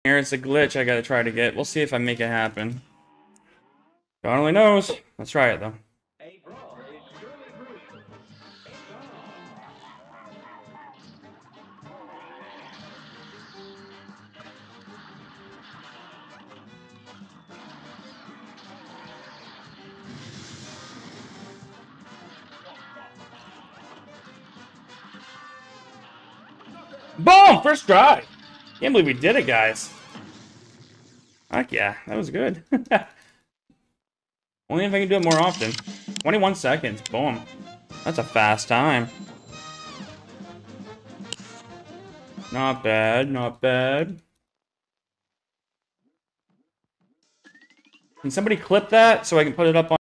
Here it's a glitch I gotta try to get. We'll see if I make it happen. God only knows. Let's try it though. Boom! First try! Can't believe we did it, guys. Heck yeah, that was good. Only if I can do it more often. 21 seconds. Boom. That's a fast time. Not bad, not bad. Can somebody clip that so I can put it up on